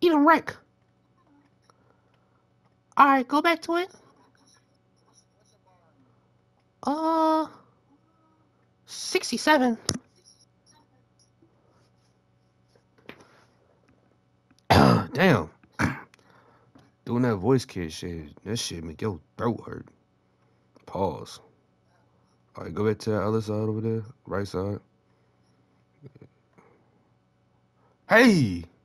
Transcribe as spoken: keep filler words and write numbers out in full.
He done wreck. Alright, go back to it. Uh, sixty-seven. Damn. Doing that voice kid shit, that shit make your throat hurt. Pause. Alright, go back to that other side over there. Right side. Hey!